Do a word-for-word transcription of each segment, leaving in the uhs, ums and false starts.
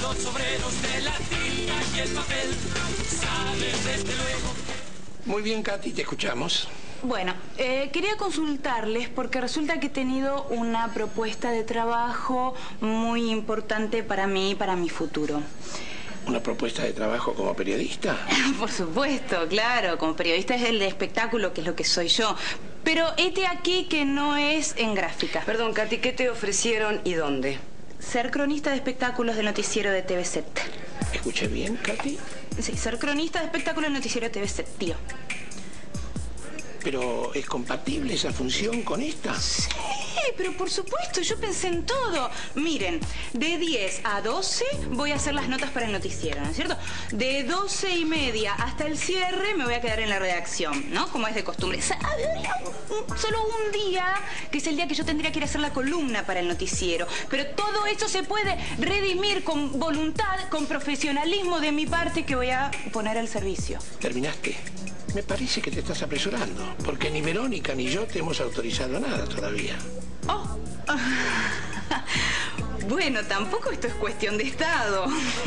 los obreros de la tinta y el papel saben desde luego. Muy bien, Katy, te escuchamos. Bueno, eh, quería consultarles porque resulta que he tenido una propuesta de trabajo muy importante para mí y para mi futuro. ¿Una propuesta de trabajo como periodista? Por supuesto, claro, como periodista es el de espectáculo, que es lo que soy yo. Pero este aquí que no es en gráfica. Perdón, Katy, ¿qué te ofrecieron y dónde? Ser cronista de espectáculos de noticiero de T V Z. ¿Escuché bien, Katy? Sí, ser cronista de espectáculos de noticiero de T V Z, tío. ¿Pero es compatible esa función con esta? Sí, pero por supuesto, yo pensé en todo. Miren, de diez a doce voy a hacer las notas para el noticiero, ¿no es cierto? De doce y media hasta el cierre me voy a quedar en la redacción, ¿no? Como es de costumbre. Habría solo un día, que es el día que yo tendría que ir a hacer la columna para el noticiero. Pero todo eso se puede redimir con voluntad, con profesionalismo de mi parte que voy a poner al servicio. ¿Terminaste? Me parece que te estás apresurando, porque ni Verónica ni yo te hemos autorizado nada todavía. Oh. Bueno, tampoco esto es cuestión de Estado.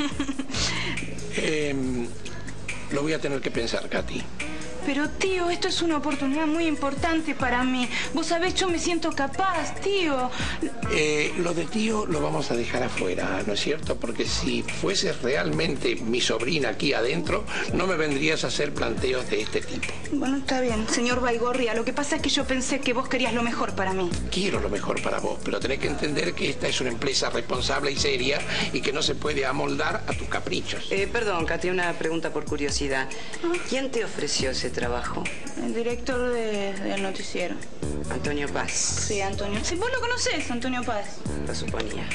eh, lo voy a tener que pensar, Katy. Pero, tío, esto es una oportunidad muy importante para mí. Vos sabés, yo me siento capaz, tío. Eh, lo de tío lo vamos a dejar afuera, ¿no es cierto? Porque si fueses realmente mi sobrina aquí adentro, no me vendrías a hacer planteos de este tipo. Bueno, está bien, señor Baigorria. Lo que pasa es que yo pensé que vos querías lo mejor para mí. Quiero lo mejor para vos, pero tenés que entender que esta es una empresa responsable y seria y que no se puede amoldar a tus caprichos. Eh, perdón, Katy, una pregunta por curiosidad. ¿Quién te ofreció ese trabajo? El director de, del noticiero. Antonio Paz. Sí, Antonio. Sí, vos lo conocés, Antonio Paz. Lo suponía.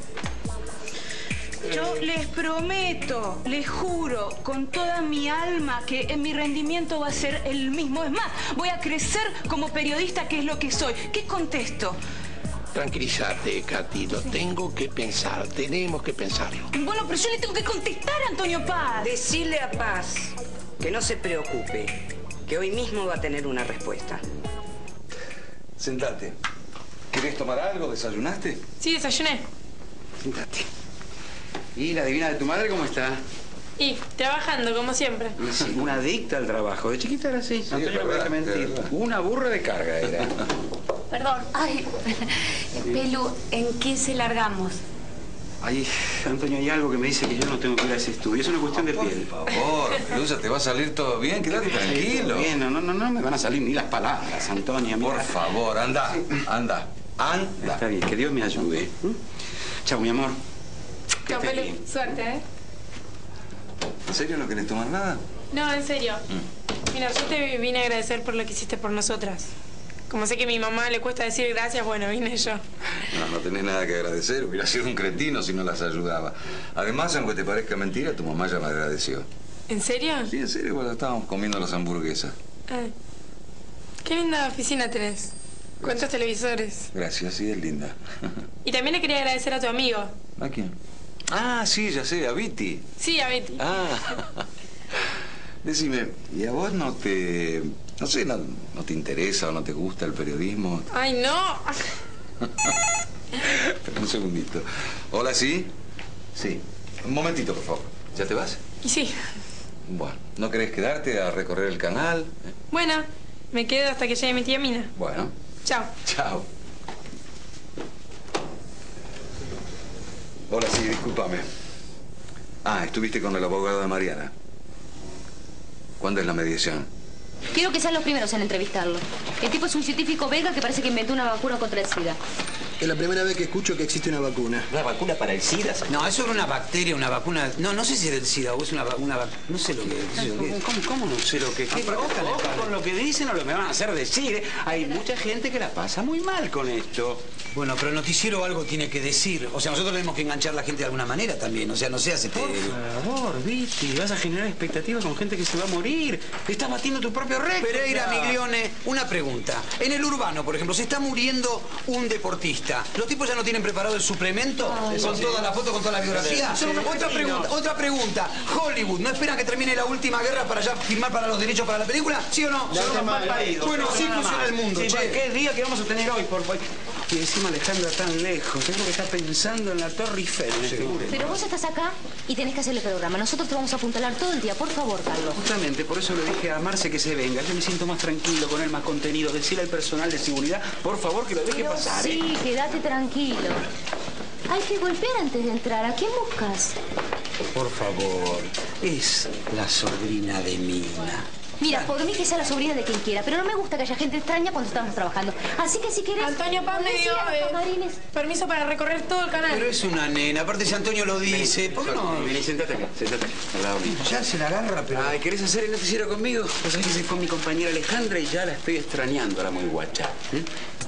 Yo les prometo, les juro con toda mi alma que en mi rendimiento va a ser el mismo. Es más, voy a crecer como periodista, que es lo que soy. ¿Qué contesto? Tranquilízate, Katy, lo tengo que pensar, tenemos que pensarlo. Bueno, pero yo le tengo que contestar a Antonio Paz. Decile a Paz que no se preocupe, que hoy mismo va a tener una respuesta. Sentate. ¿Querés tomar algo? ¿Desayunaste? Sí, desayuné. Sentate. ¿Y la divina de tu madre cómo está? Y trabajando, como siempre. Sí, una adicta al trabajo. De chiquita era así. Sí, Antonio, no me deja mentir. Una burra de carga era. Perdón. Ay, Pelu, ¿en qué se largamos? Ay, Antonio, hay algo que me dice que yo no tengo que ir a ese estudio. Es una cuestión de piel. Por favor, Pelusa, ¿te va a salir todo bien? Quédate tranquilo. Bien, no, no, no, no me van a salir ni las palabras, Antonio. Mira. Por favor, anda, anda, anda. Está bien, que Dios me ayude. ¿Mm? Chao, mi amor. Que Chao, estés Pelu. bien. Suerte, ¿eh? ¿En serio no querés tomar nada? No, en serio. Mm. Mira, yo te vine a agradecer por lo que hiciste por nosotras. Como sé que a mi mamá le cuesta decir gracias, bueno, vine yo. No, no tenés nada que agradecer. Hubiera sido un cretino si no las ayudaba. Además, aunque te parezca mentira, tu mamá ya me agradeció. ¿En serio? Sí, en serio, cuando estábamos comiendo las hamburguesas. Ah. Qué linda oficina tenés. ¿Cuántos televisores? Gracias, sí, es linda. Y también le quería agradecer a tu amigo. ¿A quién? Ah, sí, ya sé, a Viti. Sí, a Betty. Ah. Decime, ¿y a vos no te... no sé, no, no te interesa o no te gusta el periodismo? ¡Ay, no! Espera un segundito. ¿Hola, sí? Sí. Un momentito, por favor. ¿Ya te vas? Y sí. Bueno, ¿no querés quedarte a recorrer el canal? ¿Eh? Bueno, me quedo hasta que llegue mi tía Mina. Bueno. Chao. Chao. Hola, sí, discúlpame. Ah, estuviste con el abogado de Mariana. ¿Cuándo es la mediación? Quiero que sean los primeros en entrevistarlo. El tipo es un científico belga que parece que inventó una vacuna contra el SIDA. Es la primera vez que escucho que existe una vacuna. ¿Una vacuna para el SIDA? No, es sobre una bacteria, una vacuna... No, no sé si es del SIDA o es una vacuna... No sé lo que es. ¿Cómo, cómo, cómo no sé lo que es? Ah, Ojo, ojo ojo con lo que dicen o lo que me van a hacer decir. Hay mucha gente que la pasa muy mal con esto. Bueno, pero el noticiero algo tiene que decir. O sea, nosotros tenemos que enganchar a la gente de alguna manera también. O sea, no seas este... Por favor, Viti, vas a generar expectativas con gente que se va a morir. Estás batiendo tu propio récord. Pereira, Miglione, una pregunta. En el urbano, por ejemplo, se está muriendo un deportista. ¿Los tipos ya no tienen preparado el suplemento? Ay, con sí. Toda la foto, con toda la biografía. Sí, sí. Otra pregunta, otra pregunta. Hollywood, ¿no esperan que termine la última guerra para ya firmar para los derechos para la película? ¿Sí o no? Ya no mal país. Bueno, sí funciona el mundo. Sí, che. ¿Qué día que vamos a tener hoy? Por... Y encima Alejandra tan lejos. Seguro que está pensando en la Torre Eiffel. Seguro. Pero vos estás acá y tenés que hacer el programa. Nosotros te vamos a apuntalar todo el día. Por favor, Carlos. Justamente, por eso le dije a Marce que se venga. Yo me siento más tranquilo, con él más contenido. Decirle al personal de seguridad, por favor, que lo deje Pero pasar. sí, ¿eh? quédate tranquilo. Hay que golpear antes de entrar. ¿A quién buscas? Por favor, es la sobrina de Mina. Mira, por mí que sea la sobrina de quien quiera, pero no me gusta que haya gente extraña cuando estamos trabajando. Así que si querés... Antonio Paz me podés dio ir a los eh, camarines. permiso para recorrer todo el canal. Pero es una nena, aparte si Antonio lo dice, ¿por qué no? Vení, sentate acá, sentate acá, al lado mío. Ya se la agarra, pero... Ay, ¿querés hacer el noticiero conmigo? Pues sabés que se fue mi compañera Alejandra y ya la estoy extrañando a la muy guacha. ¿Eh?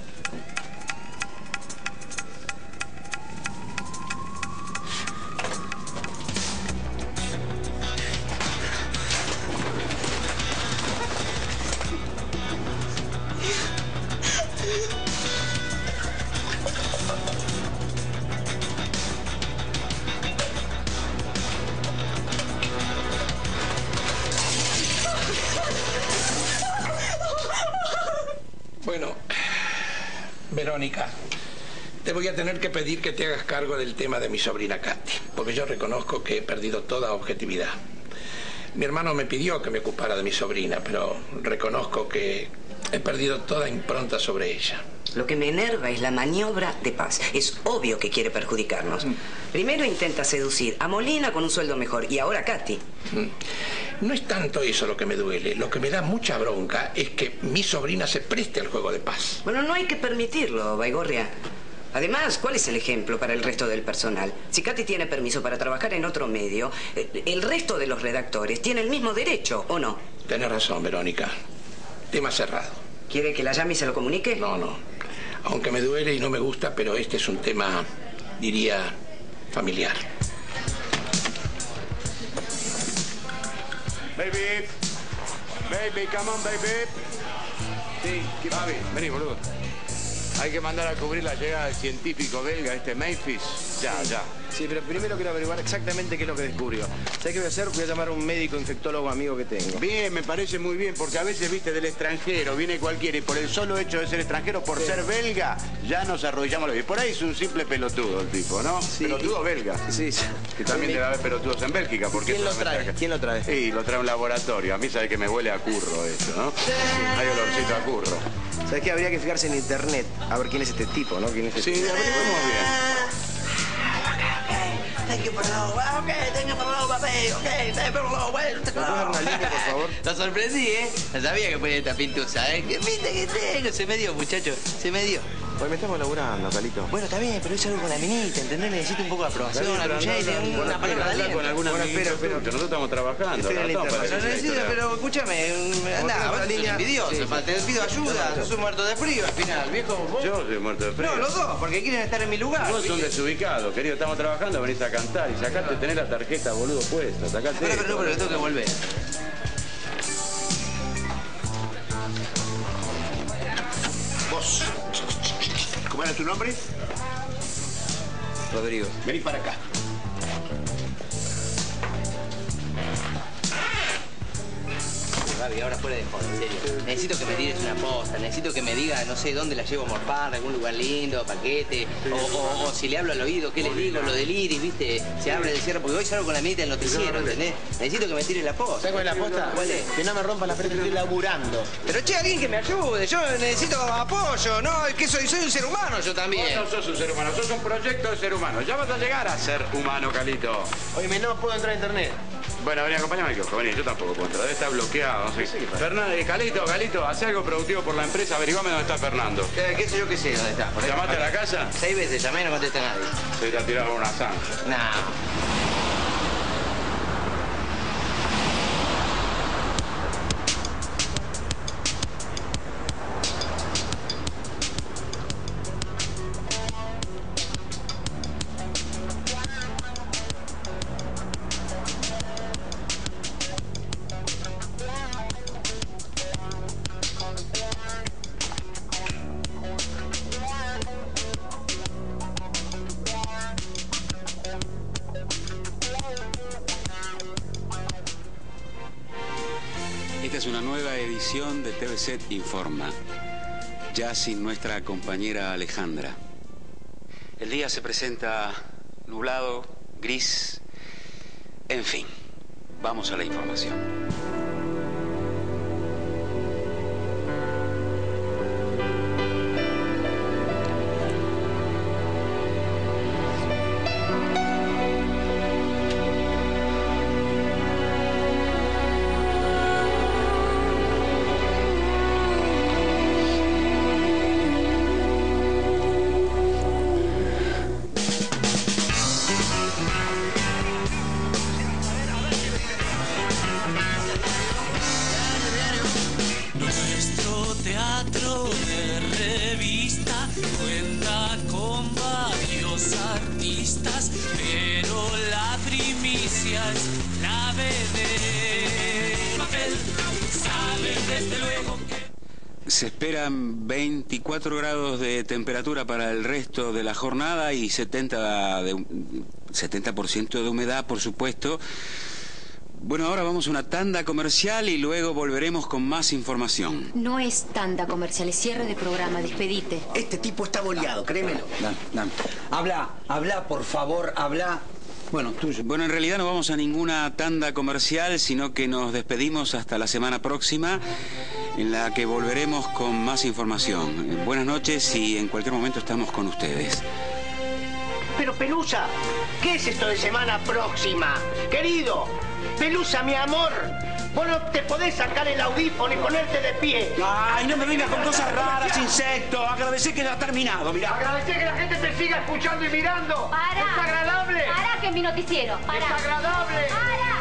Bueno, Verónica, te voy a tener que pedir que te hagas cargo del tema de mi sobrina Katy, porque yo reconozco que he perdido toda objetividad. Mi hermano me pidió que me ocupara de mi sobrina, pero reconozco que he perdido toda impronta sobre ella. Lo que me enerva es la maniobra de Paz. Es obvio que quiere perjudicarnos. Primero intenta seducir a Molina con un sueldo mejor y ahora a Katy. No es tanto eso lo que me duele. Lo que me da mucha bronca es que mi sobrina se preste al juego de Paz. Bueno, no hay que permitirlo, Baigorria. Además, ¿cuál es el ejemplo para el resto del personal? Si Katy tiene permiso para trabajar en otro medio, el resto de los redactores tiene el mismo derecho, ¿o no? Tienes razón, Verónica. Tema cerrado. ¿Quiere que la llame y se lo comunique? No, no. Aunque me duele y no me gusta, pero este es un tema, diría, familiar. Baby. Baby, come on, baby. Sí, Babi, vení, boludo. Hay que mandar a cubrir la llegada del científico belga, este Memphis. Ya, ya. Sí, pero primero quiero averiguar exactamente qué es lo que descubrió. ¿Sabes qué voy a hacer? Voy a llamar a un médico infectólogo amigo que tengo. Bien, me parece muy bien, porque a veces, viste, del extranjero viene cualquiera y por el solo hecho de ser extranjero, por sí. ser belga, ya nos arrodillamos los pies. Por ahí es un simple pelotudo el tipo, ¿no? Sí. Pelotudo belga. Sí, sí. Que también sí. debe haber pelotudos en Bélgica. Porque ¿Quién lo trae? Acá. ¿Quién lo trae? Sí, lo trae un laboratorio. A mí sabe que me huele a curro eso, ¿no? Sí. Hay olorcito a curro. ¿Sabes qué? Habría que fijarse en internet a ver quién es este tipo, ¿no? ¿Quién es este Sí, tipo? averiguemos bien. Thank you for the love. Okay, thank you for the love, papi. Okay, thank you for the love. ¿Me puedes dar una línea, por favor? Lo sorprendí, ¿eh? No sabía que ponía esta pintusa, ¿eh? ¡Qué pinta que tengo! Se me dio, muchacho. Se me dio. Pues me estamos laburando, Calito. Bueno, está bien, pero es algo con la minita, ¿entendés? Necesito un poco de aprobación, una cuchara y una, una palabra de aliento. Con alguna bueno, espera, espera. Nosotros estamos trabajando. Estoy en el internet. No necesito, pero escúchame, anda, vos sos envidioso, sí, sí. Te pido ayuda, sos un muerto de frío al final, viejo. ¿Vos? Yo soy muerto de frío. No, los dos, porque quieren estar en mi lugar. Vos sos un desubicado, querido, estamos trabajando, venís a cantar y sacate, tenés la tarjeta, boludo, puesta, sacate. Pero, pero, pero, tengo que volver. Vos. ¿Cómo era tu nombre? Rodrigo. Vení para acá. Gaby, ahora fuera de joder, en serio. Necesito que me tires una posta, necesito que me diga, no sé, dónde la llevo a morfar, algún lugar lindo, paquete, o, o, o si le hablo al oído, ¿qué le digo? Lo del iris, ¿viste? Se abre, se cierra, porque hoy salgo con la minita del noticiero, ¿entendés? Necesito que me tires la posta. ¿Sabes cuál es la posta? ¿Cuál es? Que no me rompa la frente, estoy laburando. Pero che, alguien que me ayude, yo necesito apoyo, ¿no? Es que soy, soy un ser humano yo también. Vos no sos un ser humano, sos un proyecto de ser humano. Ya vas a llegar a ser humano, Calito. Oye, no puedo entrar a internet. Bueno, vení, acompáñame al kiosco, vení, yo tampoco puedo entrar, debe estar bloqueado, no sé. Sí, Fernando, eh, Calito, Calito, hace algo productivo por la empresa, averiguame dónde está Fernando. ¿Qué, qué sé yo qué sé dónde está? ¿Llamaste a la casa? Seis veces llamé y no contesta nadie. Se te ha tirado una zanja. No. Esta es una nueva edición de T V Z Informa. ya sin nuestra compañera Alejandra. El día se presenta nublado, gris, en fin, vamos a la información. Se esperan veinticuatro grados de temperatura para el resto de la jornada y setenta por ciento de humedad, por supuesto. Bueno, ahora vamos a una tanda comercial y luego volveremos con más información. No es tanda comercial, es cierre de programa, despedite. Este tipo está boleado, créemelo. Dan, dan. Habla, habla, por favor, habla. Bueno, tuyo. Bueno, en realidad no vamos a ninguna tanda comercial, sino que nos despedimos hasta la semana próxima, en la que volveremos con más información. Buenas noches y en cualquier momento estamos con ustedes. Pero Pelusa, ¿qué es esto de semana próxima? Querido, Pelusa, mi amor, vos no te podés sacar el audífono y ponerte de pie. Ay, no me vengas con cosas raras, insecto. Agradecer que ya ha terminado, mirá. Agradecer que la gente te siga escuchando y mirando. Para. Es agradable. Para, que es mi noticiero. Para. Es agradable. Para.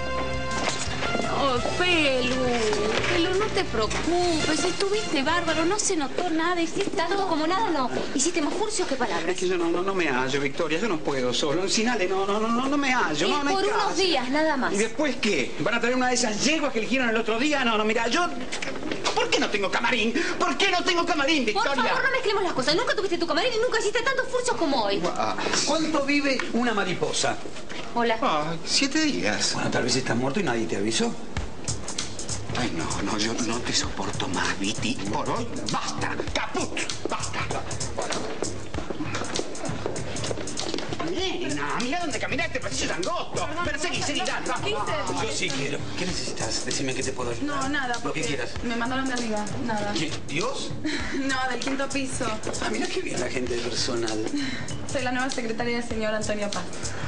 Oh, Pelu, Pelu, no te preocupes, estuviste bárbaro, no se notó nada, hiciste tanto como nada, no. Hiciste más furcios que palabras. Es que yo no, no, no me hallo, Victoria, yo no puedo solo. Sin Ale, no, no, no, no, no me hallo. Y no, no hay por caso. unos días, nada más. ¿Y después qué? ¿Van a traer una de esas yeguas que eligieron el otro día? No, no, mira, yo... ¿Por qué no tengo camarín? ¿Por qué no tengo camarín, Victoria? Por favor, no mezclemos las cosas. Nunca tuviste tu camarín y nunca hiciste tantos furcios como hoy. ¿Cuánto vive una mariposa? Hola. Ah, siete días. Bueno, tal vez estás muerto y nadie te avisó. Ay, no, no, yo no te soporto más, Viti. Por hoy, basta. ¡Caput! ¡Basta! Nena, mira dónde caminaste, pasillo de angosto. Perseguí, seguí, dale, vamos. Yo sí quiero. ¿Qué necesitas? Decime que te puedo ayudar. No, nada. Lo que quieras. Me mandaron de arriba, nada. ¿Qué? ¿Dios? No, del quinto piso. Ah, mira qué bien la gente de personal. Soy la nueva secretaria del señor Antonio Paz.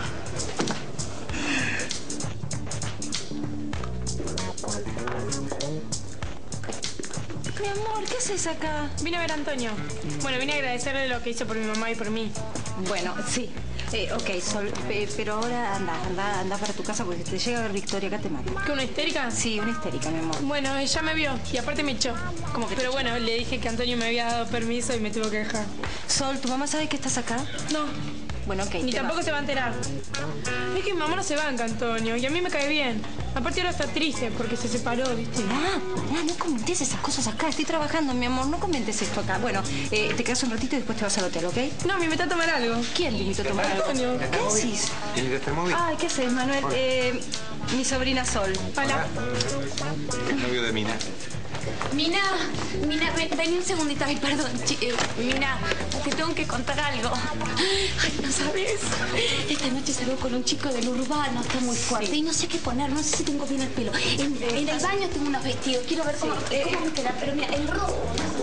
Mi amor, ¿qué haces acá? Vine a ver a Antonio. Bueno, vine a agradecerle lo que hizo por mi mamá y por mí. Bueno, sí. Eh, ok, Sol, eh, pero ahora anda, anda, anda para tu casa porque te llega a ver Victoria, acá te mato. ¿Qué, una histérica? Sí, una histérica, mi amor. Bueno, ella me vio y aparte me echó. ¿Cómo que te Pero echó? bueno, le dije que Antonio me había dado permiso y me tuvo que dejar. Sol, ¿tu mamá sabe que estás acá? No. Bueno, ok. Ni te tampoco vas. se va a enterar. Es que mi mamá no se banca, Antonio, y a mí me cae bien. Aparte ahora está triste porque se separó, ¿viste? Ah, ah, no comentes esas cosas acá. Estoy trabajando, mi amor. No comentes esto acá. Bueno, eh, te quedas un ratito y después te vas al hotel, ¿ok? No, me invitó a tomar algo. ¿Quién te invitó a tomar algo? Antonio. ¿Qué decís? ¿Tienes que estar móvil? Ay, ¿qué haces, Manuel? Eh, mi sobrina Sol. Hola. El novio de Mina. Mina, Mina, ven, ven un segundito. Ay, perdón, chi- eh, Mina, te tengo que contar algo. Ay, no sabes. Esta noche salgo con un chico del urbano, está muy fuerte. Y no sé qué poner, no sé si tengo bien el pelo. En, en el baño tengo unos vestidos, quiero ver cómo, eh, cómo me queda. Pero mira, el rojo.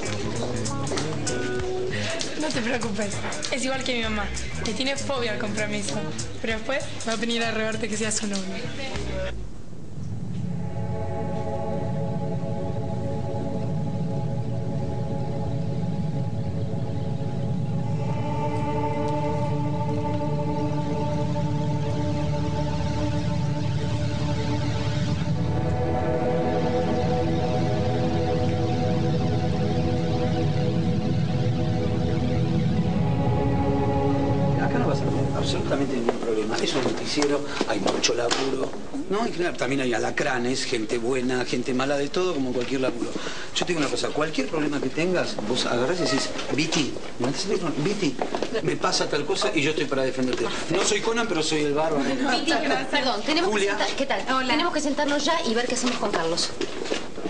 No te preocupes. Es igual que mi mamá. Le tiene fobia al compromiso. Pero después va a venir a rogarte que sea su novio. Acá no vas a tener absolutamente ningún problema. Es un noticiero, hay mucho laburo. No, y claro, también hay alacranes, gente buena, gente mala, de todo, como en cualquier laburo. Yo te digo una cosa, cualquier problema que tengas, vos agarrás y decís, Viti, Viti, me pasa tal cosa y yo estoy para defenderte. No soy Conan, pero soy el bárbaro. Viti, perdón, tenemos Julia. que sentar, ¿qué tal? Tenemos que sentarnos ya y ver qué hacemos con Carlos.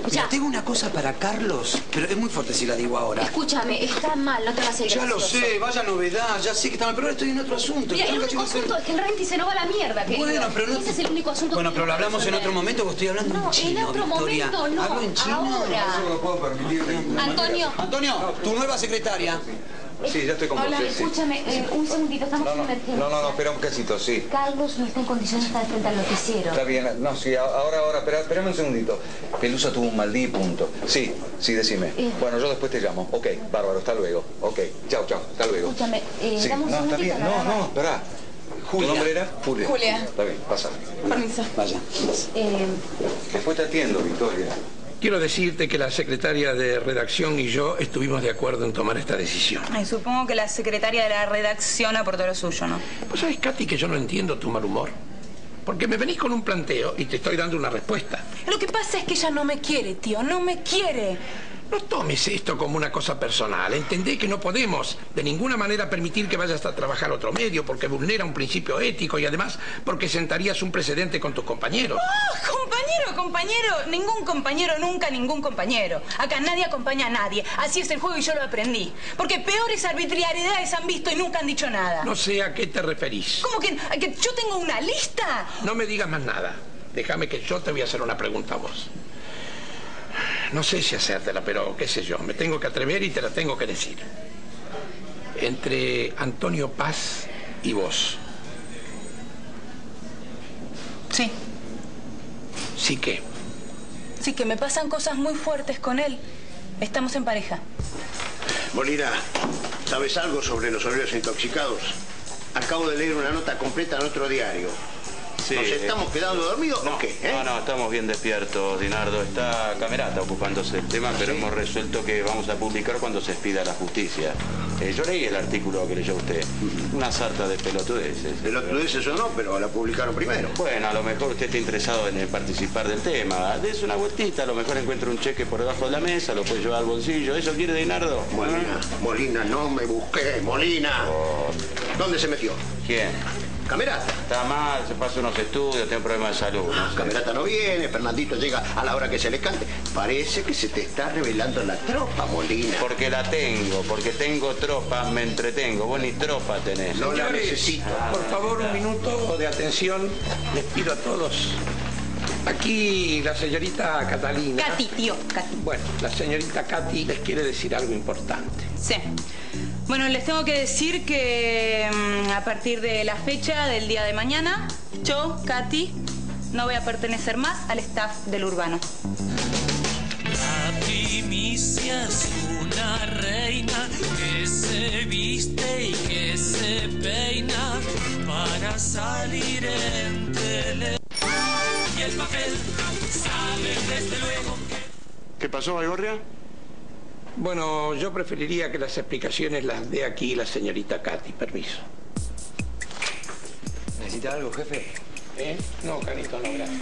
Mira, tengo una cosa para Carlos, pero es muy fuerte si la digo ahora. Escúchame, está mal, no te vas a ir. Ya lo sé, vaya novedad, ya sé que está mal, pero ahora estoy en otro asunto. Mira, el único asunto es que el rating se nos va a la mierda, querido. Bueno, pero no... Ese es el único asunto. Bueno, que pero lo hablamos en otro momento, porque estoy hablando no, en chino, en otro Victoria. momento no. ¿Hablo en chino? Ahora. Eso lo puedo permitir. Antonio. Antonio, tu nueva secretaria. Sí, ya estoy con vos. Hola, sí, sí. escúchame, eh, un segundito, estamos en emergencia. No, no, no, espera un casito, sí. Carlos no está en condiciones de estar frente al noticiero. Está bien, no, sí, ahora, ahora, espera, espérame un segundito. Pelusa tuvo un mal día y punto. Sí, sí, decime. Eh. Bueno, yo después te llamo. Ok, bárbaro, hasta luego. Ok, chao, chao, hasta luego. Escúchame, eh, Sí, dame un no, está segundito. bien, no, nada más. no, espera. Julia. ¿Tu nombre era? Julia. Julia. Está bien, pasa. Permiso. Vaya. Eh, Después te atiendo, Victoria. Quiero decirte que la secretaria de redacción y yo estuvimos de acuerdo en tomar esta decisión. Ay, supongo que la secretaria de la redacción aportó lo suyo, ¿no? Pues sabes, Katy, que yo no entiendo tu mal humor. Porque me venís con un planteo y te estoy dando una respuesta. Lo que pasa es que ella no me quiere, tío, no me quiere. No tomes esto como una cosa personal. Entendé que no podemos de ninguna manera permitir que vayas a trabajar a otro medio porque vulnera un principio ético y además porque sentarías un precedente con tus compañeros. ¡Oh, compañero, compañero! Ningún compañero, nunca ningún compañero. Acá nadie acompaña a nadie. Así es el juego y yo lo aprendí. Porque peores arbitrariedades han visto y nunca han dicho nada. No sé a qué te referís. ¿Cómo que, que yo tengo una lista? No me digas más nada. Déjame que yo te voy a hacer una pregunta a vos. No sé si hacértela, pero qué sé yo. Me tengo que atrever y te la tengo que decir. Entre Antonio Paz y vos. Sí. ¿Sí qué? Sí, que me pasan cosas muy fuertes con él. Estamos en pareja. Molina, ¿sabes algo sobre los obreros intoxicados? Acabo de leer una nota completa en otro diario. Sí, ¿Nos estamos eh, quedando dormidos no, o qué? ¿eh? No, no, estamos bien despiertos, Dinardo. Está Camerata ocupándose del tema, pero hemos resuelto que vamos a publicar cuando se expida la justicia. Eh, yo leí el artículo que leyó usted. Una sarta de pelotudeces. Pelotudeces o no, pero la publicaron primero. Bueno, a lo mejor usted está interesado en participar del tema. Des una vueltita, a lo mejor encuentra un cheque por debajo de la mesa, lo puede llevar al bolsillo. ¿Eso quiere, Dinardo? Molina, Molina, no me busqué, Molina. Oh. ¿Dónde se metió? ¿Quién? Camerata. Está mal, se pasa unos estudios, tiene problemas de salud. No sé. Camerata no viene, Fernandito llega a la hora que se le cante. Parece que se te está revelando la tropa, Molina. Porque la tengo, porque tengo tropa, me entretengo. Vos ni tropa tenés. No la Señores, necesito. por favor, un minuto de atención. Les pido a todos. Aquí la señorita Catalina. Katy, tío, Katy. Bueno, la señorita Katy les quiere decir algo importante. Sí. Bueno, les tengo que decir que mm, a partir de la fecha del día de mañana, yo, Katy, no voy a pertenecer más al staff del Urbano. La primicia es una reina que se viste y que se peina para salir en tele. Y el papel sabe desde luego que... ¿Qué pasó, Baigorria? Bueno, yo preferiría que las explicaciones las dé aquí la señorita Katy. Permiso. ¿Necesita algo, jefe? ¿Eh? No, Canito, no, gracias.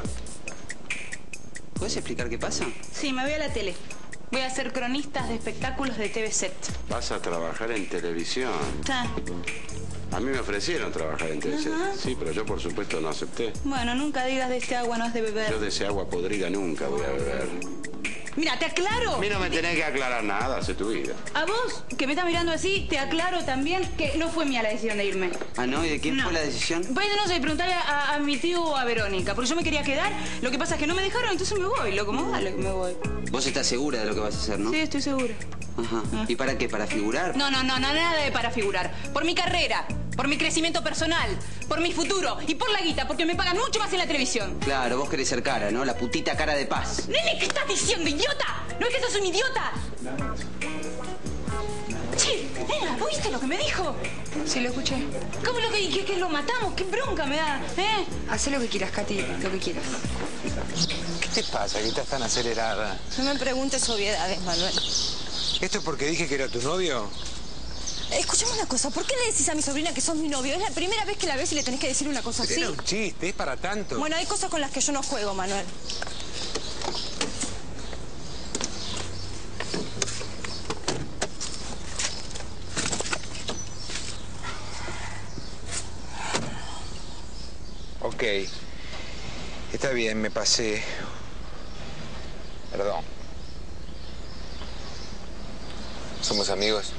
¿Puedes explicar qué pasa? Sí, me voy a la tele. Voy a ser cronistas de espectáculos de T V Set. Vas a trabajar en televisión. Ah, A mí me ofrecieron trabajar en televisión. Ajá. Sí, pero yo por supuesto no acepté. bueno, nunca digas de este agua no has de beber. Yo de ese agua podrida nunca voy a beber. Mira, te aclaro. A mí no me tenés que aclarar nada, hace tu vida. A vos, que me estás mirando así, te aclaro también que no fue mía la decisión de irme. Ah, ¿no? ¿Y de quién No. fue la decisión? Pues no sé, preguntarle a, a mi tío o a Verónica, porque yo me quería quedar. Lo que pasa es que no me dejaron, entonces me voy, loco, más vale que me voy. Vos estás segura de lo que vas a hacer, ¿no? Sí, estoy segura. Ajá. ¿Y para qué? ¿Para figurar? No, no, no, no, nada de para figurar. Por mi carrera, por mi crecimiento personal, por mi futuro y por la guita, porque me pagan mucho más en la televisión. Claro, vos querés ser cara, ¿no? La putita cara de Paz. Nene, ¿qué estás diciendo, idiota? ¿No es que sos un idiota? Che, nena, ¿oíste lo que me dijo? Sí, lo escuché. ¿Cómo lo que, que, que lo matamos? ¿Qué bronca me da? ¿Eh? Hacé lo que quieras, Katy, lo que quieras. ¿Qué te pasa que estás tan acelerada? No me preguntes obviedades, Manuel. ¿Esto es porque dije que era tu novio? Escuchame una cosa, ¿por qué le decís a mi sobrina que sos mi novio? Es la primera vez que la ves y le tenés que decir una cosa así. Era un chiste, es para tanto. Bueno, hay cosas con las que yo no juego, Manuel. Ok. Está bien, me pasé. Perdón. ¿Somos amigos?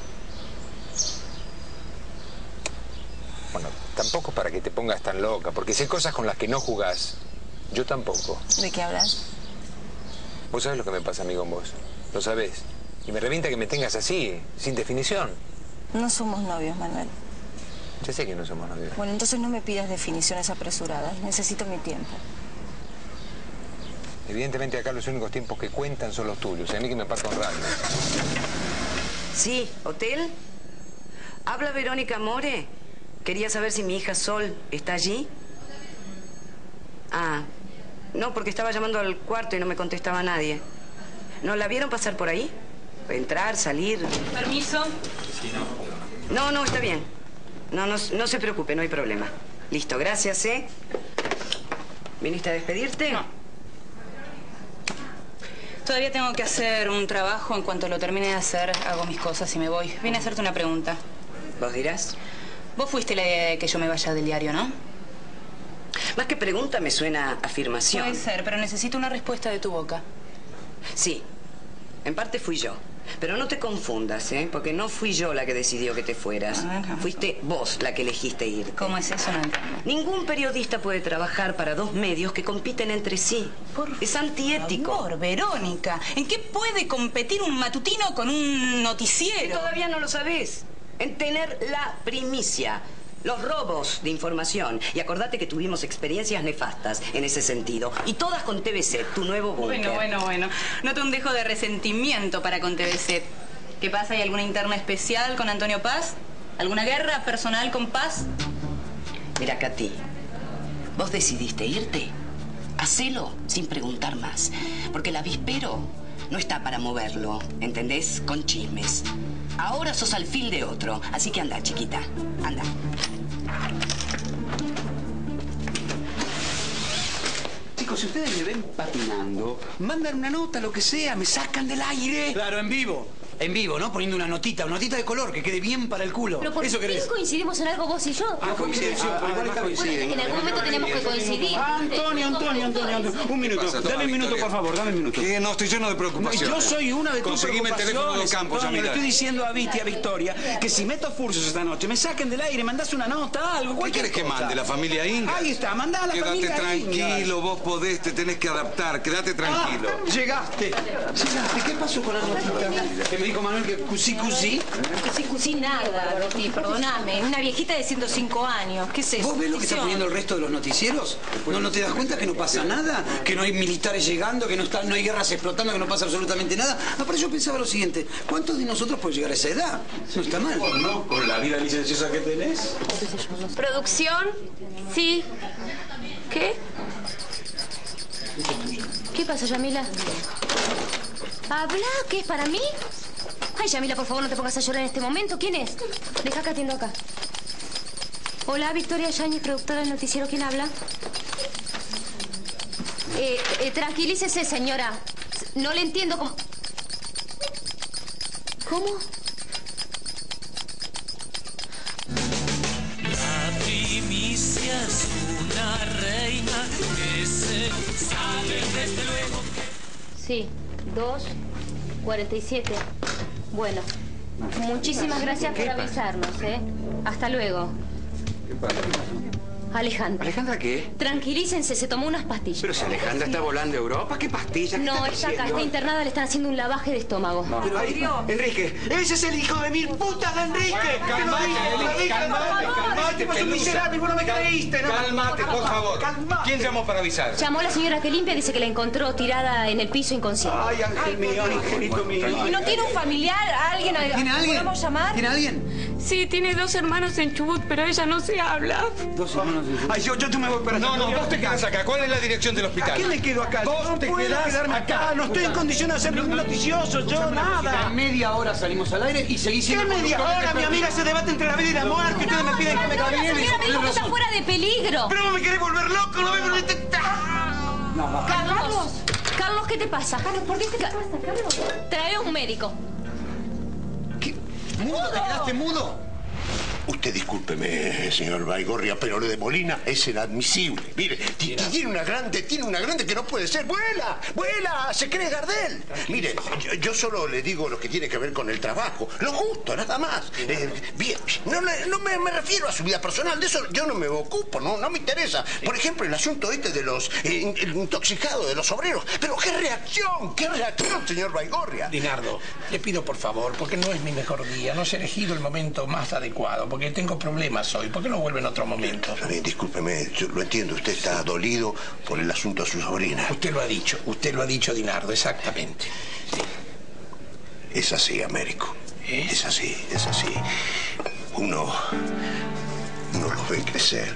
Bueno, tampoco para que te pongas tan loca, porque si hay cosas con las que no jugás, yo tampoco. ¿De qué hablas? Vos sabés lo que me pasa a mí con vos. Lo sabés. Y me revienta que me tengas así, sin definición. No somos novios, Manuel. Ya sé que no somos novios. Bueno, entonces no me pidas definiciones apresuradas. Necesito mi tiempo. Evidentemente acá los únicos tiempos que cuentan son los tuyos. Y a mí que me parto un rato. Sí, ¿hotel? ¿Habla Verónica More? Quería saber si mi hija Sol está allí. Ah, no, porque estaba llamando al cuarto y no me contestaba nadie. ¿No la vieron pasar por ahí? Entrar, salir. Permiso. No, no, está bien. No, no, no se preocupe, no hay problema. Listo, gracias, ¿eh? ¿Viniste a despedirte? No. Todavía tengo que hacer un trabajo. En cuanto lo termine de hacer, hago mis cosas y me voy. Vine a hacerte una pregunta. ¿Vos dirás? Vos fuiste la idea de que yo me vaya del diario, ¿no? Más que pregunta me suena afirmación. Puede ser, pero necesito una respuesta de tu boca. Sí, en parte fui yo. Pero no te confundas, ¿eh? Porque no fui yo la que decidió que te fueras. Fuiste vos la que elegiste irte. ¿Cómo es eso? No entiendo. Ningún periodista puede trabajar para dos medios que compiten entre sí. Por es antiético. Por favor, Verónica, ¿en qué puede competir un matutino con un noticiero? Y todavía no lo sabés. En tener la primicia. Los robos de información. Y acordate que tuvimos experiencias nefastas en ese sentido. Y todas con T V C, tu nuevo búnker. Bueno, bueno, bueno. Noto un dejo de resentimiento para con T V C. ¿Qué pasa? ¿Hay alguna interna especial con Antonio Paz? ¿Alguna guerra personal con Paz? Mira, Katy, vos decidiste irte. Hacelo sin preguntar más. Porque el avispero no está para moverlo, ¿entendés? Con chismes. Ahora sos alfil de otro. Así que anda, chiquita. Anda. Chicos, si ustedes me ven patinando, mandan una nota, lo que sea, me sacan del aire. Claro, en vivo. En vivo, ¿no? Poniendo una notita, una notita de color que quede bien para el culo. Pero por ¿Eso fin querés? coincidimos en algo vos y yo. Ah, coinciden. Ah, además coinciden. En algún momento tenemos que coincidir. Ah, Antonio, Antonio, Antonio, Antonio. Un minuto. Dame un minuto, por favor, dame un minuto. Que no, estoy lleno de preocupaciones. Yo soy una de tus Conseguime el teléfono de Campos, Antonio, Yamila. le estoy diciendo a Viti, a Victoria, que si meto furcios esta noche, me saquen del aire, mandás una nota, algo, ¿Qué cualquier querés que cosa. mande? ¿La familia Inga? Ahí está, mandá a la Quédate familia tranquilo, Inga. vos podés, te tenés que adaptar, quédate tranquilo. Ah, llegaste. Llegaste. ¿Qué pasó con la notita? Que me dijo Manuel que cusí, cusí. Cusí, cusí nada, Viti, perdóname. Una viejita de ciento cinco años. ¿Qué es eso? ¿Vos ves lo que está poniendo el resto de los noticieros? ¿No, no te das cuenta que no pasa nada? ¿Que no hay militares llegando? ¿Que no, está, no hay guerras explotando? ¿Que no pasa absolutamente nada? Ah, pero yo pensaba lo siguiente. ¿Cuántos de nosotros puede llegar a esa edad? No está mal. ¿No? Con la vida licenciosa que tenés. ¿Producción? Sí. ¿Qué? ¿Qué pasa, Yamila? ¿Habla? ¿Qué es para mí? Ay, Yamila, por favor, no te pongas a llorar en este momento. ¿Quién es? Deja que atiendo acá. Hola, Victoria Yáñez, productora del noticiero. ¿Quién habla? Eh, eh, tranquilícese, señora. No le entiendo cómo... ¿Cómo? La primicia es una reina que se sabe desde luego que... Sí, dos, cuarenta y siete. Bueno, muchísimas gracias por avisarnos, ¿eh? Hasta luego. ¿Qué pasa? Alejandra. ¿Alejandra qué? Tranquilícense, se tomó unas pastillas. Pero si Alejandra está volando a Europa, ¿qué pastillas? No, está acá, está internada, le están haciendo un lavaje de estómago. No. Pero ahí, Enrique, ese es el hijo de mil putas de Enrique. Calmate, Enrique, calmate, calmate, Vos sos miserable, vos no me creíste, ¿no? Calmate, por favor. ¿Quién llamó para avisar? Llamó a la señora que limpia, dice que la encontró tirada en el piso inconsciente. Ay, ángel mío, angelito mío. ¿Y no tiene un familiar? ¿Alguien? ¿Tiene alguien? ¿Podemos llamar? ¿Tiene alguien? Sí, tiene dos hermanos en Chubut, pero ella no se habla. Dos hermanos en Chubut. Ay, yo, yo, yo me voy para No, no, vos te quedás acá. ¿Cuál es la dirección del hospital? ¿A qué me quedo acá? Vos no te puedo quedás quedarme acá. acá. No estoy en condición de hacer ningún noticioso, yo nada. En media hora salimos al aire y seguís ¿Qué siendo... media hora? Mi amiga se debate entre la vida y la muerte. Ustedes me piden que me La cambie. señora me dijo que está fuera de peligro. Pero vos me querés volver loco, no me volvés... Carlos, Carlos, ¿qué te pasa? Carlos, ¿por qué te pasa, Carlos? Trae un médico. ¿Qué? ¿Mudo? ¿Te quedaste mudo? Usted discúlpeme, señor Baigorria, pero lo de Molina es inadmisible. Mire, tiene una grande, tiene una grande que no puede ser. ¡Vuela! ¡Vuela! Se cree Gardel. Mire, yo, yo solo le digo lo que tiene que ver con el trabajo. Lo justo, nada más. Eh, bien, no, no me, me refiero a su vida personal. De eso yo no me ocupo, no, no me interesa. Por ejemplo, el asunto este de los eh, intoxicados, de los obreros. Pero qué reacción, qué reacción, señor Baigorria. Dinardo, le pido por favor, porque no es mi mejor día. No se ha elegido el momento más adecuado, porque tengo problemas hoy. ¿Por qué no vuelve en otro momento? Bien, discúlpeme, yo lo entiendo. Usted está dolido por el asunto de su sobrina. Usted lo ha dicho, usted lo ha dicho, Dinardo, exactamente. Sí. Es así, Américo. ¿Eh? Es así, es así. Uno... uno los ve crecer.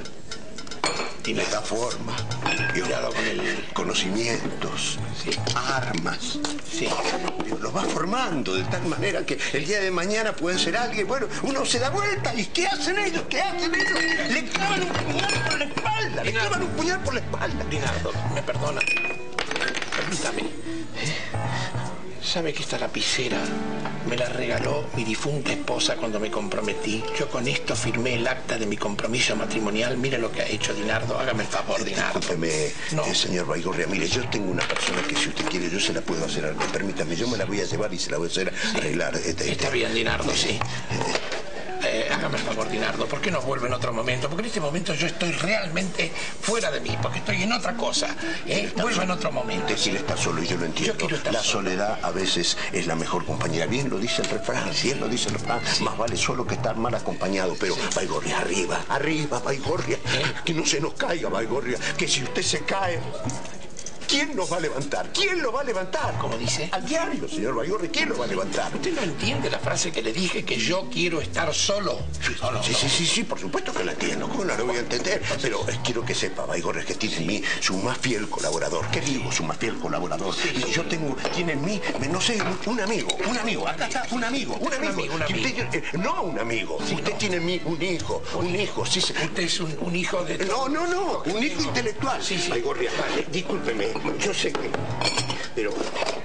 Y le da forma. Cuidado con el... conocimientos, sí. Armas. Sí. Los va formando de tal manera que el día de mañana pueden ser alguien. Bueno, uno se da vuelta y ¿qué hacen ellos? ¿Qué hacen ellos? Le clavan un puñal por la espalda. Le clavan un puñal por la espalda. Dinardo, me perdona. Permítame. ¿Sabe que esta lapicera me la regaló mi difunta esposa cuando me comprometí? Yo con esto firmé el acta de mi compromiso matrimonial. Mire lo que ha hecho Dinardo. Hágame el favor, Dinardo. Discúlpeme, no. eh, señor Baigorria. Mire, yo tengo una persona que si usted quiere yo se la puedo hacer algo. Permítame, yo me la voy a llevar y se la voy a hacer sí. arreglar. Este, este. Está bien, Dinardo, sí. Eh, hágame el favor, Dinardo, ¿por qué no vuelve en otro momento? Porque en este momento yo estoy realmente fuera de mí, porque estoy en otra cosa. ¿eh? Vuelva en otro momento. Usted quiere estar solo y yo lo entiendo. Yo quiero estar la solo. soledad a veces es la mejor compañera. Bien lo dice el refrán, bien lo dice el refrán. Sí. Más vale solo que estar mal acompañado. Pero, sí. Baigorria, arriba, arriba, Baigorria. ¿Eh? Que no se nos caiga, Baigorria. Que si usted se cae... ¿quién nos va a levantar? ¿Quién lo va a levantar? ¿Cómo dice? Al diario, señor Baigorria. ¿Quién lo va a levantar? ¿Usted no entiende la frase que le dije que yo quiero estar solo? Sí, oh, no, sí, no. sí, sí, sí, por supuesto que la entiendo. ¿Cómo no lo voy a entender? Pero eh, quiero que sepa, Baigorria, que tiene en mí su más fiel colaborador. ¿Qué digo? Su más fiel colaborador. Sí, sí. Yo tengo, tiene en mí, no sé, un amigo, un amigo. Acá está, un amigo, un amigo. Un amigo, un amigo. Usted, eh, no un amigo. Sí, usted no. tiene en mí un hijo, un hijo. Sí, sí. Usted es un, un hijo de... No, no, no, un hijo intelectual. Sí, sí. Baigorria, vale, discúlpeme, yo sé que... pero...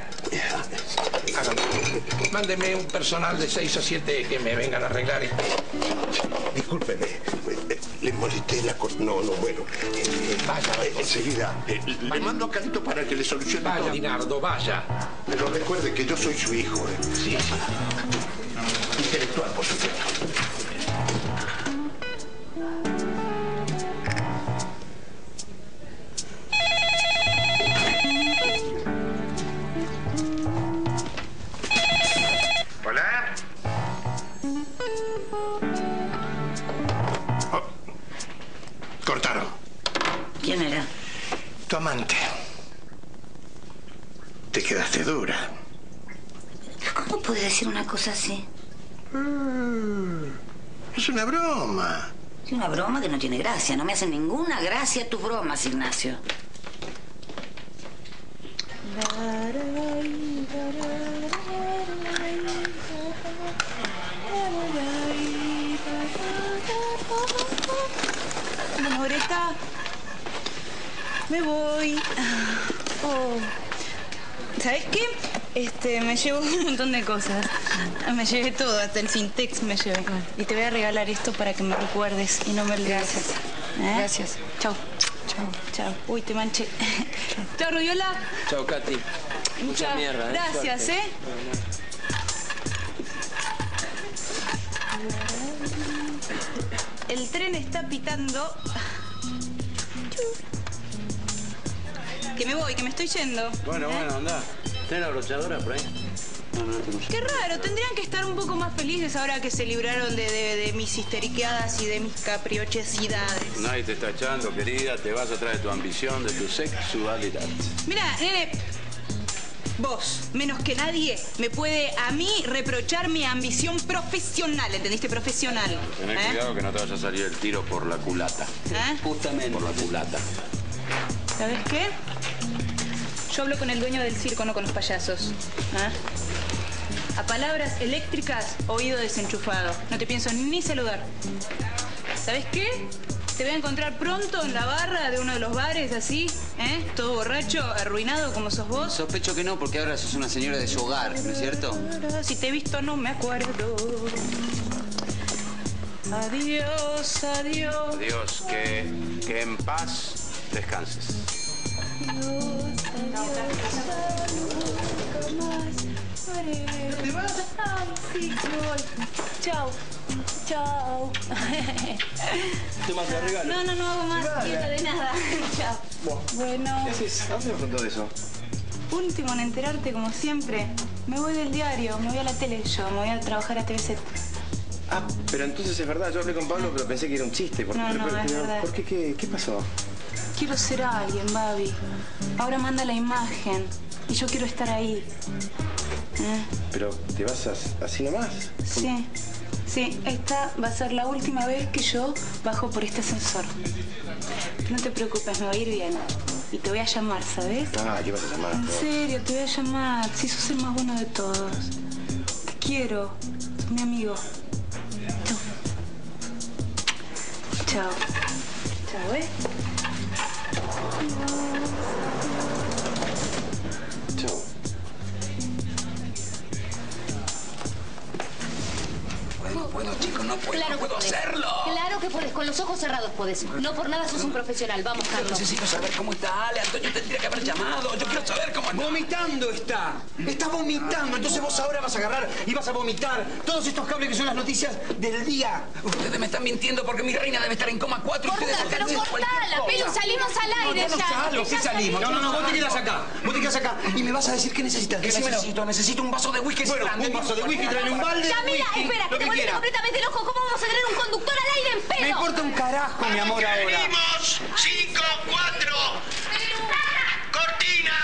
Mándeme un personal de seis o siete que me vengan a arreglar esto. Discúlpeme, le molesté la cosa. No, no, bueno. Vaya, vaya. Enseguida, eh, le mando a Carito para que le solucione vaya, todo. Dinardo, vaya. Pero recuerde que yo soy su hijo. ¿eh? Sí. Intelectual, por supuesto. ¿Hola? Oh. Cortaro. ¿Quién era? Tu amante. Te quedaste dura. ¿Cómo puede decir una cosa así? Mm, es una broma. Es una broma que no tiene gracia. No me hacen ninguna gracia tus bromas, Ignacio. Bueno, Greta, me voy. Oh. ¿Sabes qué? Este, me llevo un montón de cosas. Me llevé todo, hasta el Sintex me llevé. Y te voy a regalar esto para que me recuerdes y no me olvides. Gracias. ¿Eh? Gracias. Chao. Chao. Chao. Uy, te manché. Chao, Rubiola. Chao, Katy. Mucha mierda, ¿eh? Gracias, Suerte. ¿eh? El tren está pitando. Que me voy, que me estoy yendo. Bueno, ¿Eh? bueno, anda. ¿Tenés la brochadora por ahí? No, no, no tengo yo. Qué raro, tendrían que estar un poco más felices ahora que se libraron de, de, de mis histeriqueadas y de mis capriochesidades. Nadie te está echando, querida. Te vas atrás de tu ambición, de tu sexualidad. Mira, nene, vos, menos que nadie, me puede a mí reprochar mi ambición profesional, ¿entendiste? Profesional. Tenés ¿Eh? cuidado que no te vaya a salir el tiro por la culata. ¿Eh? Justamente. Por la culata. ¿Sabes qué? Yo hablo con el dueño del circo, no con los payasos. ¿Ah? A palabras eléctricas, oído desenchufado. No te pienso ni saludar. ¿Sabes qué? Te voy a encontrar pronto en la barra de uno de los bares, así, ¿eh? Todo borracho, arruinado como sos vos. Sospecho que no, porque ahora sos una señora de su hogar, ¿no es cierto? Si te he visto, no me acuerdo. Adiós, adiós. Adiós, que, que en paz descanses. Adiós, adiós. ¿Te vas? Ay, sí, me voy. Chao. Chao. ¿Te más te regalo? No, no, no hago más. Quieta de nada. Chao. Bueno. ¿Qué haces? ¿A dónde me contó de eso? Último en enterarte, como siempre. Me voy del diario, me voy a la tele yo, me voy a trabajar a T V Z. Ah, pero entonces es verdad. Yo hablé con Pablo, pero pensé que era un chiste. ¿Por, No, pero, no, pero, es pero, verdad. ¿Por qué? ¿Qué, qué pasó? Quiero ser alguien, Babi. Ahora manda la imagen y yo quiero estar ahí. ¿Eh? ¿Pero te vas a- así nomás? Sí, sí, esta va a ser la última vez que yo bajo por este ascensor. No te preocupes, me va a ir bien. Y te voy a llamar, ¿sabes? Ah, ¿qué vas a llamar? En serio, te voy a llamar. Si sos el más bueno de todos. Te quiero. Sos mi amigo. Chao. Chao. Chao, ¿eh? Chao. No puedo, chicos, no puedo, Claro no que puedo podés. hacerlo. Claro que podés, con los ojos cerrados podés. No por nada sos un profesional. Vamos, Yo Carlos. necesito saber cómo está Ale. Antonio tendría que haber llamado. Yo quiero saber cómo está. Vomitando está. Está vomitando. Entonces vos ahora vas a agarrar y vas a vomitar todos estos cables que son las noticias del día. Ustedes me están mintiendo porque mi reina debe estar en coma cuatro y ustedes Corta, pero dicen cualquier cortala, cosa. Pelu, salimos al aire No, ya. salgo, que sí ya salimos. No, no, no, vos te quedas acá. Vos te quedas acá. Y me vas a decir qué necesitas. ¿Qué Decímelo. necesito? Necesito un vaso de whisky Bueno, grande. un vaso de whisky, traen un balde de Yamila, whisky. espera, lo que te que volviste quiera. completamente loco. ¿Cómo vamos a tener un conductor al aire en pedo? Me importa un carajo, mi amor, ahora. ¡Venimos! ¡Cinco, cuatro! ¡Cortina!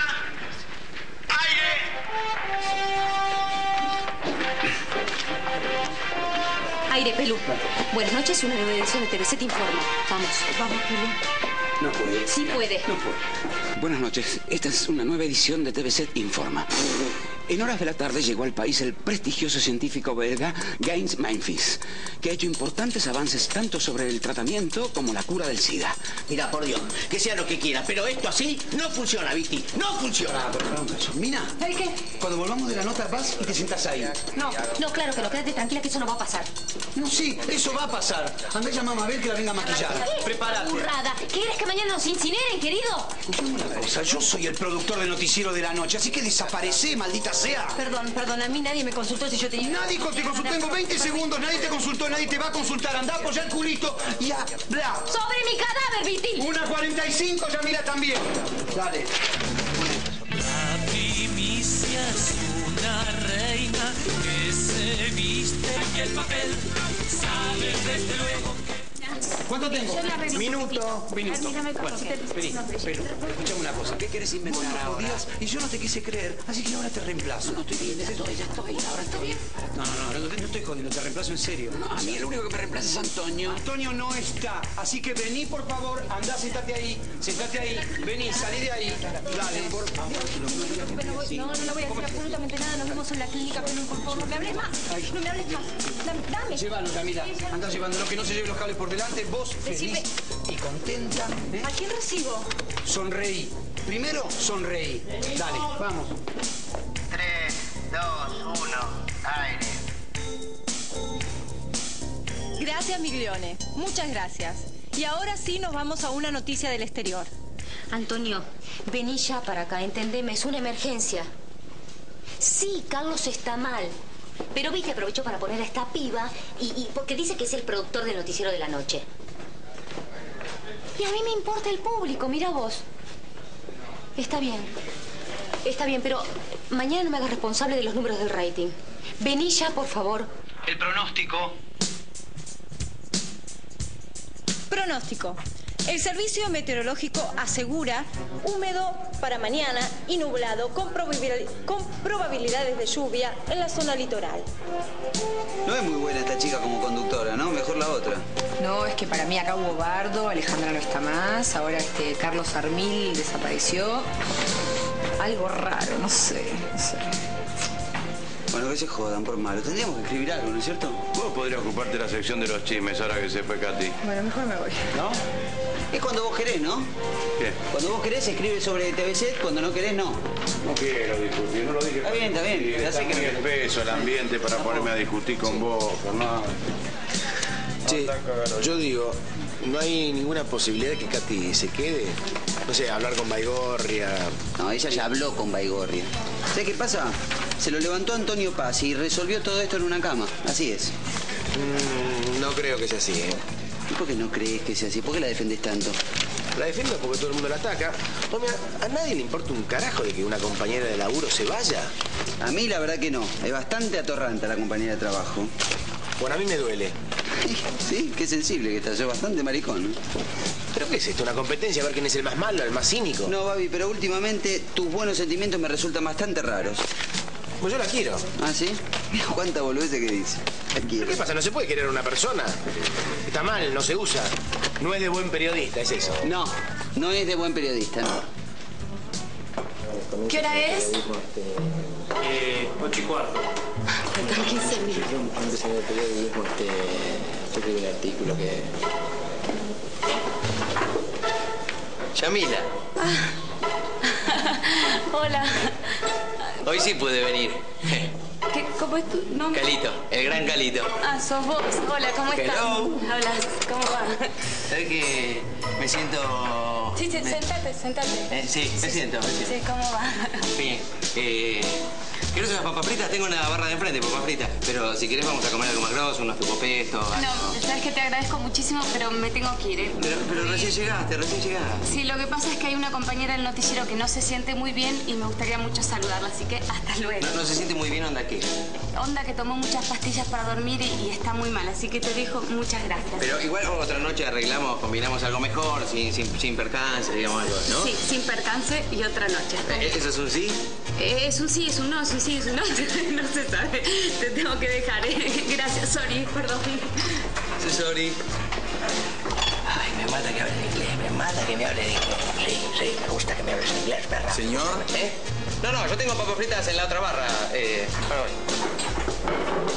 Aire, Pelu. Buenas noches, una nueva edición de T V Z Informa. Vamos, vamos, Pelu. No puede. Sí puede. No puede. Buenas noches. Esta es una nueva edición de T V Z Informa. En horas de la tarde llegó al país el prestigioso científico belga Gaines Memphis, que ha hecho importantes avances tanto sobre el tratamiento como la cura del SIDA. Mira, por Dios, que sea lo que quiera, pero esto así no funciona, Vicky. ¡No funciona! Mina, ¿El qué? cuando volvamos de la nota vas y te sentás ahí. No, no, claro que no. Quédate tranquila que eso no va a pasar. No, sí, eso va a pasar. Andá y llama a Mabel que la venga a maquillar. ¿Qué? Prepárate. Burrada. ¿Quieres que mañana nos incineren, querido? Escuchame una cosa, yo soy el productor del noticiero de la noche, así que desaparece, maldita sea. Perdón, perdón, a mí nadie me consultó si yo tenía... Nadie te consultó, tengo veinte segundos, nadie te consultó, nadie te va a consultar. Andá, apoyá el culito y habla. ¡Sobre mi cadáver, Viti! Una cuarenta y cinco, Yamila también. Dale. La primicia es una reina que se viste y el papel sabe desde luego que... ¿Cuánto tengo? Minuto. Minuto. Mírame, Bueno, vení, pero escuchame una cosa. ¿Qué querés inventar Vos no ahora? podías y yo no te quise creer, así que ahora te reemplazo. No estoy bien, ya estoy, ya estoy, ahora estoy bien. No, no, no, no, te- no estoy jodiendo, te reemplazo en serio. No, a mí el único que me reemplaza es Antonio. Antonio no está, así que vení por favor, andá, sentate ahí, sentate ahí, vení, salí de ahí, dale, por favor. Pero voy- no, no, no voy a decir absolutamente nada. Nos vemos en la clínica, pero por favor, no me hables más. No me hables más. Dame, dame. Llévalo, Camila, andá llevándolo, que no se lleve los cables por delante, vos feliz y contenta. ¿eh? ¿A quién recibo? Sonreí, primero sonreí, dale, vamos. Tres, dos, uno, aire. Gracias, Miglione. Muchas gracias. Y ahora sí nos vamos a una noticia del exterior. Antonio, vení ya para acá, entendeme, es una emergencia. Sí, Carlos está mal. Pero viste, aprovechó para poner a esta piba y, y porque dice que es el productor del noticiero de la noche. Y a mí me importa el público, mira vos. Está bien. Está bien, pero mañana no me hagas responsable de los números del rating. Vení ya, por favor. El pronóstico. Pronóstico. El servicio meteorológico asegura húmedo para mañana y nublado con, probabil- con probabilidades de lluvia en la zona litoral. No es muy buena esta chica como conductora, ¿no? Mejor la otra. No, es que para mí acá hubo bardo, Alejandra no está más, ahora este Carlos Armil desapareció. Algo raro, no sé, no sé. Bueno, que se jodan por malo. Tendríamos que escribir algo, ¿no es cierto? Vos podrías ocuparte de la sección de los chismes ahora que se fue Katy. Bueno, mejor me voy. ¿No? Es cuando vos querés, ¿no? ¿Qué? Cuando vos querés escribe sobre T V Z, cuando no querés, no. No quiero discutir, no lo dije. Está bien, está bien. Sí, Ya está sé que muy no- espeso el ambiente para ponerme a discutir con vos, Fernando. Che, Che, yo digo, ¿no hay ninguna posibilidad de que Katy se quede? No sé, hablar con Baigorria. No, ella ya habló con Baigorria. ¿Sabes qué pasa? Se lo levantó Antonio Paz y resolvió todo esto en una cama. Así es. Mm, no creo que sea así, ¿eh? ¿Y por qué no crees que sea así? ¿Por qué la defendés tanto? La defiendo porque todo el mundo la ataca. O mira, a nadie le importa un carajo de que una compañera de laburo se vaya. A mí la verdad que no. Es bastante atorrante la compañera de trabajo. Bueno, a mí me duele. Sí, qué sensible que estás. Yo bastante maricón, ¿no? ¿Pero qué es esto? ¿Una competencia? A ver quién es el más malo, el más cínico. No, Babi, pero últimamente tus buenos sentimientos me resultan bastante raros. Pues yo la quiero. ¿Ah, sí? Mira cuánta boludez que dice. La quiero. ¿Pero qué pasa? ¿No se puede querer a una persona? Está mal, no se usa. No es de buen periodista, es eso. No, no es de buen periodista, no. ¿Qué hora es? Eh, ocho y cuarto. Faltan quince minutos. Antes en el periodismo, este, yo escribí un artículo que... Yamila, Hola. hoy sí pude venir. ¿Qué, ¿Cómo es tu nombre? Calito, el gran Calito. Ah, sos vos. Hola, ¿cómo estás? Hello. Hola, ¿cómo va? ¿Sabes que me siento... Sí, sí, me- sentate, sentate. Eh, sí, me siento, me siento. Sí, ¿cómo va? Bien. Eh, ¿Quieres unas papas fritas? Tengo una barra de enfrente, papas fritas. Pero si querés vamos a comer algo más grosso, unos tupopesto, algo. No, sabes que te agradezco muchísimo, pero me tengo que ir, ¿eh? Pero, pero recién llegaste, recién llegaste. Sí, lo que pasa es que hay una compañera del noticiero que no se siente muy bien y me gustaría mucho saludarla, así que hasta luego. No, no se siente muy bien, ¿onda qué? Onda que tomó muchas pastillas para dormir y, y está muy mal, así que te dejo. Muchas gracias. Pero igual otra noche arreglamos, combinamos algo mejor, sin, sin, sin percance, digamos algo, ¿no? Sí, sin percance y otra noche. Eh, ¿Eso es un sí? Eh, Es un sí, es un no, es un sí, es un no. No se sabe. Te tengo que dejar, ¿eh? Gracias, sorry, perdón. Sí, sorry. Ay, me mata que hables inglés, me mata que me hables inglés. Sí, sí, me gusta que me hables inglés, perra. ¿Señor? ¿Eh? No, no, yo tengo papas fritas en la otra barra. Eh, ahora voy.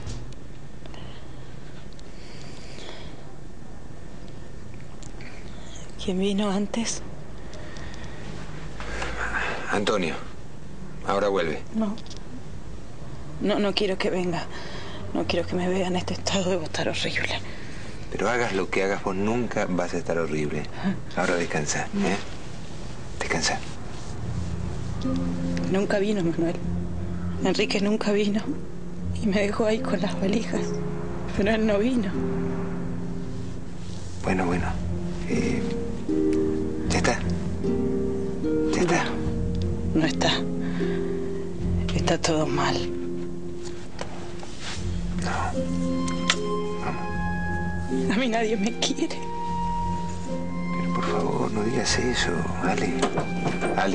¿Quién vino antes? Antonio. Ahora vuelve. No. No, no quiero que venga. No quiero que me vea en este estado. Debo estar horrible. Pero hagas lo que hagas, vos nunca vas a estar horrible. Ahora descansa, ¿eh? Descansa. Nunca vino, Manuel. Enrique nunca vino. Y me dejó ahí con las valijas. Pero él no vino. Bueno, bueno. Eh, ya está. Ya está. No está. Está todo mal. A mí nadie me quiere. Pero por favor, no digas eso, Ale. Ale.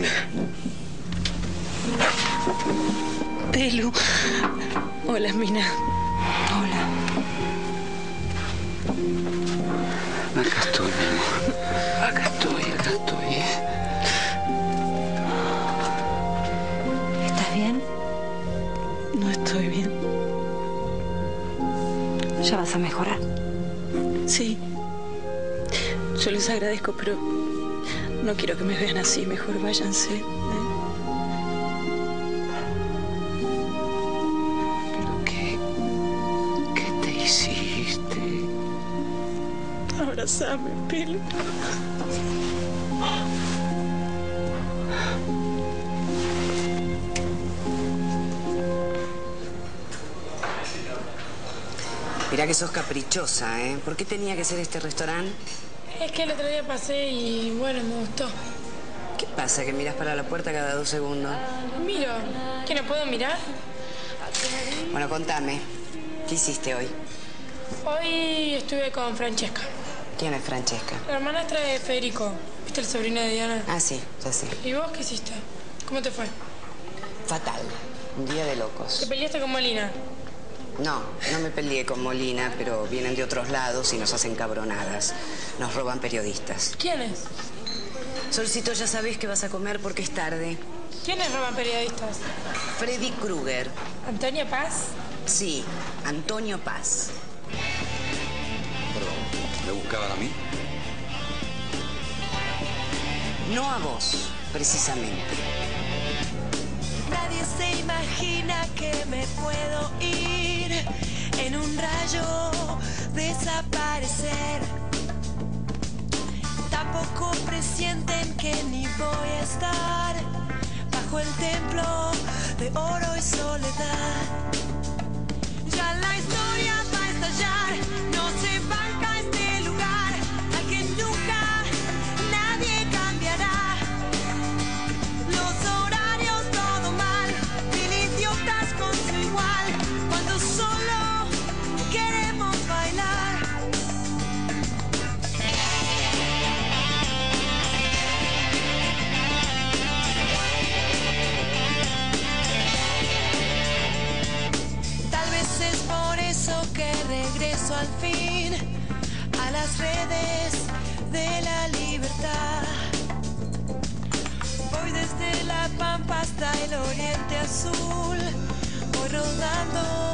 Pelu. Hola, Mina. Hola. Acá estoy, mi amor. Acá estoy, acá estoy, ¿eh? ¿Estás bien? No estoy bien. ¿Ya vas a mejorar? Sí. Yo les agradezco, pero no quiero que me vean así. Mejor váyanse. ¿eh? ¿Pero qué? ¿Qué te hiciste? Abrazame, Pelu. Mirá que sos caprichosa, ¿eh? ¿Por qué tenía que ser este restaurante? Es que el otro día pasé y bueno, me gustó. ¿Qué pasa, que mirás para la puerta cada dos segundos? Miro. ¿Que no puedo mirar? Bueno, contame. ¿Qué hiciste hoy? Hoy estuve con Francesca, ¿Quién es Francesca? la hermanastra de Federico. ¿Viste el sobrino de Diana? Ah, sí, ya sé. ¿Y vos qué hiciste? ¿Cómo te fue? Fatal. Un día de locos. ¿Te peleaste con Molina? No, no me peleé con Molina, pero vienen de otros lados y nos hacen cabronadas. Nos roban periodistas. ¿Quiénes? Solcito, ya sabés que vas a comer porque es tarde. ¿Quiénes roban periodistas? Freddy Krueger. ¿Antonio Paz? Sí, Antonio Paz. Perdón, ¿me buscaban a mí? No a vos, precisamente. Nadie se imagina que me puedo ir en un rayo desaparecer. Tampoco presienten que ni voy a estar bajo el templo de oro y soledad. Ya la historia va a estallar, no se banca este lugar, al que nunca nadie cambiará. Los horarios todo mal, mil idiotas con su igual, cuando solo queremos bailar. Tal vez es por eso que regreso al fin a las redes de la libertad. Voy desde la Pampa hasta el Oriente Azul, voy rodando